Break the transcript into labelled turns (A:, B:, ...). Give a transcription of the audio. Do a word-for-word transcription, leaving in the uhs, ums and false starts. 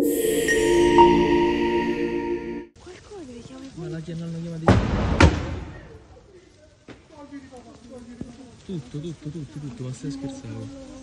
A: Qualcuno deve chiamare.
B: Ma la chiamano, chiamati. Tutto, tutto, tutto, tutto, ma stai scherzando?